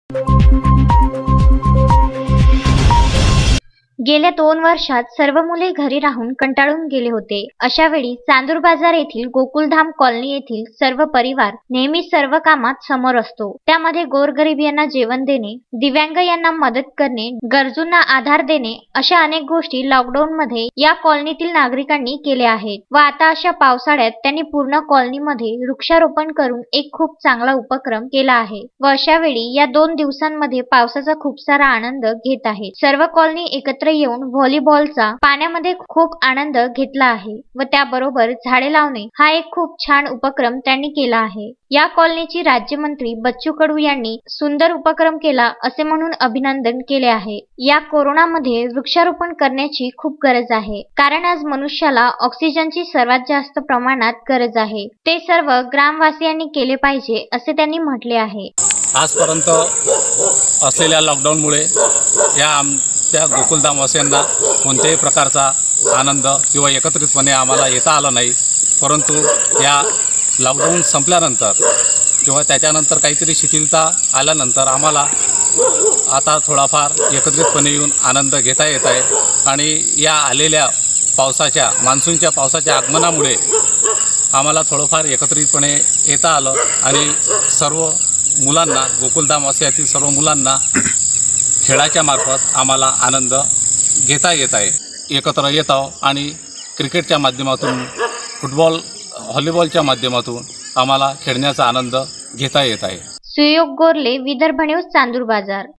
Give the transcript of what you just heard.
गेल्या 2 वर्षात सर्व मुले घरी राहून कंटाळून गेले होते. अशा वेळी चांदूर बाजार येथील गोकुलधाम कॉलनी येथील सर्व परिवार नेहमी सर्व कामात समोर असतो. त्यामध्ये गोरगरीब यांना जेवण देणे, दिव्यांग यांना मदत करणे, गरजूंना आधार देणे अशा अनेक गोष्टी लॉकडाऊन मध्ये या कॉलनीतील नागरिकांनी केल्या आहेत. व आता अशा पावसाळ्यात त्यांनी पूर्ण कॉलनीमध्ये वृक्षारोपण करून एक खूप चांगला उपक्रम केला आहे. व अशा वेळी या 2 दिवसांमध्ये पावसाचा खूप सारा आनंद घेत आहेत. सर्व कॉलनी एकत्र येऊन व्हॉलीबॉलचा पाण्यामध्ये खूप आनंद घेतला आहे व त्याबरोबर झाडे लावणे हा एक खूप छान उपक्रम त्यांनी केला आहे. या कॉलनीची राज्यमंत्री बच्चू कडू यांनी सुंदर उपक्रम केला असे म्हणून अभिनंदन केले आहे. या कोरोनामध्ये वृक्षारोपण करण्याची खूप गरज आहे, कारण आज मनुष्याला ऑक्सिजनची सर्वात जास्त प्रमाणात गरज आहे. ते सर्व ग्रामवासियांनी केले पाहिजे असे त्यांनी म्हटले आहे. आजपर्यंत असलेल्या लॉकडाऊनमुळे त्या गोकुलधामवासियांना कोणत्याही प्रकारचा आनंद किंवा एकत्रितपणे आम्हाला येता आला नाही. परंतु या लॉकडाऊन संपल्यानंतर किंवा त्याच्यानंतर काहीतरी शिथिलता आल्यानंतर आम्हाला आता थोडाफार एकत्रितपणे येऊन आनंद घेता येत आहे. आणि या आलेल्या मान्सूनच्या पावसाच्या आगमनामुळे आम्हाला थोडंफार एकत्रितपणे येता आलं आणि सर्व मुलांना, गोकुलधामवासियातील सर्व मुलांना खेळाच्या मार्फत आम्हाला आनंद घेता येत आहे. एकत्र येत आहोत आणि क्रिकेटच्या माध्यमातून, व्हॉलीबॉलच्या माध्यमातून आम्हाला खेळण्याचा आनंद घेता येत आहे. सुयोग गोरले, विदर्भ न्यूज, चांदूर बाजार.